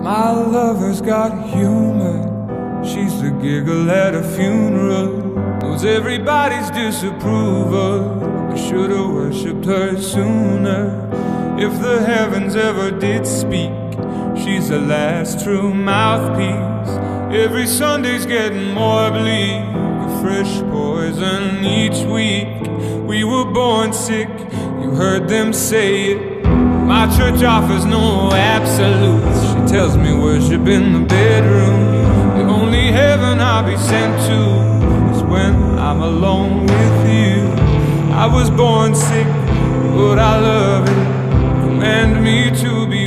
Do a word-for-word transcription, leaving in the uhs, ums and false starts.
My lover's got humor. She's the giggle at a funeral, knows everybody's disapproval. I should've worshipped her sooner. If the heavens ever did speak, she's the last true mouthpiece. Every Sunday's getting more bleak, a fresh poison each week. We were born sick, you heard them say it. My church offers no absolutes. She tells me worship in the bedroom. The only heaven I'll be sent to is when I'm alone with you. I was born sick, but I love it. Command me to be